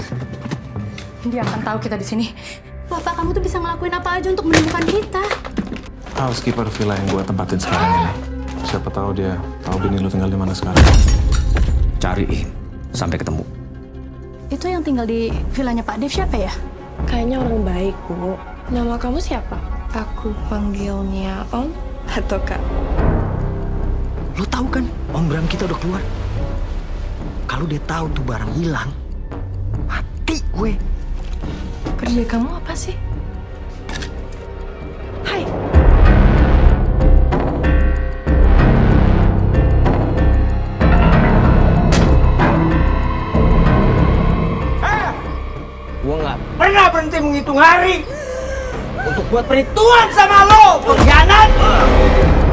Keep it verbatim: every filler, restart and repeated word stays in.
Dia akan tahu kita di sini. Bapak kamu tuh bisa ngelakuin apa aja untuk menemukan kita. Housekeeper villa yang gue tempatin sekarang ini. Siapa tahu dia tahu bini lu tinggal di mana sekarang. Cariin sampai ketemu. Itu yang tinggal di villanya Pak Dev siapa ya? Kayaknya orang baik, Bu. Nama kamu siapa? Aku panggilnya Om atau Kak. Lo tahu kan, Om Bram kita udah keluar. Kalau dia tahu tuh barang hilang, mati gue. Kerja kamu apa sih? Hai. Gue nggak pernah berhenti menghitung hari untuk buat perhitungan sama lo, pengkhianat.